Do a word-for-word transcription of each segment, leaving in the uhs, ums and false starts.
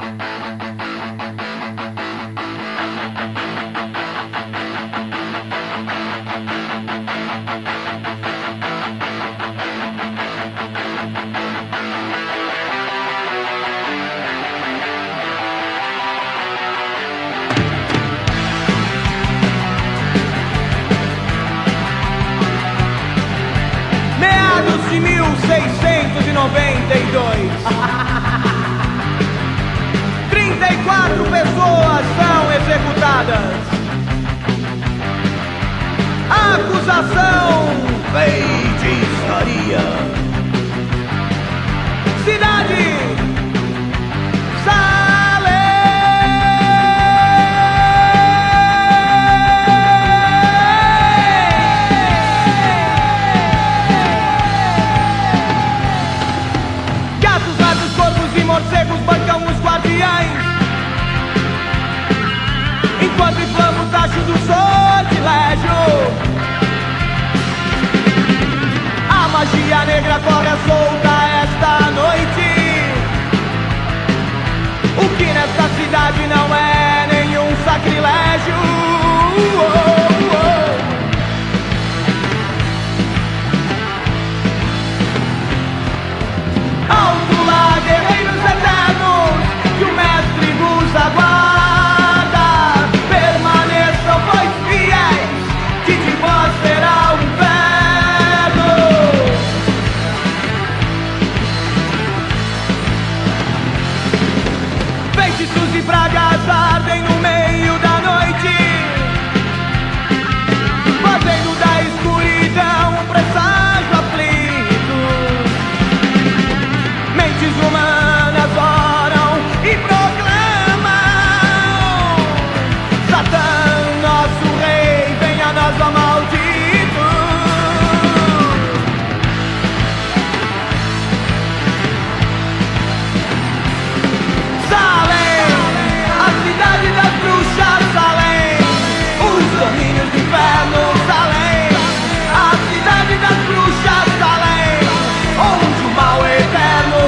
De mil seiscentos e noventa e dois. trinta e quatro pessoas são executadas. Acusação: feitiçaria. Cidade: morcegos bancam os guardiães, enquanto inflama o tacho do sortilégio. A magia negra corre à solta esta noite. O que nesta cidade não é nenhum sacrilégio. Oh, oh. Alto lá, guerreiros eternos, que o mestre vos aguarda. Permaneçam, pois, fiéis, que de vós será o inferno. Feitiços e pragas ardem no meio da noite, fazendo da escuridão um presságio aflito. Mentes humanas oram e proclamam: Satã, nosso rei, venha a nós, ó maldito. Salem, a cidade das bruxas, Salem, os domínios do inferno, Salem, a cidade das bruxas, Salem, onde o mal é eterno.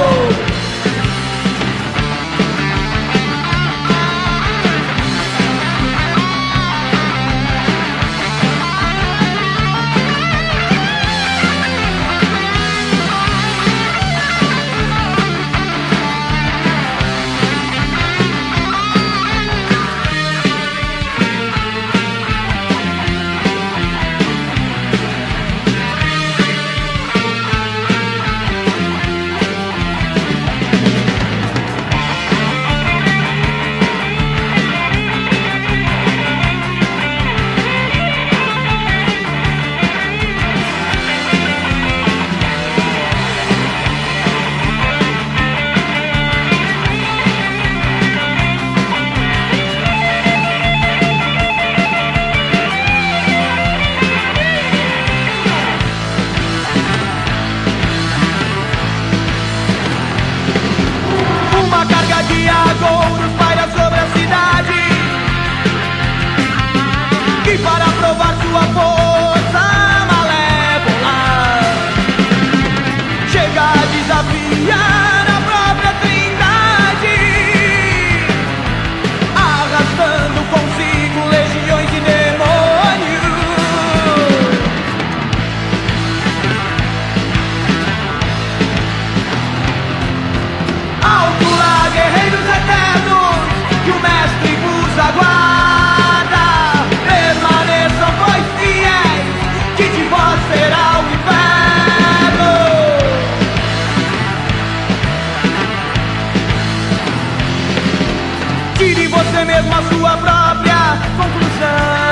Uma carga de agouros paira sobre a cidade, e para provar sua força malévola, chega a desafiar a própria trindade, arrastando consigo legiões de demônios. Alto lá, guerreiros eternos, que o mestre vos aguarda. Permaneçam, pois, fiéis, que de vós será o inferno. Tire você mesmo a sua própria conclusão.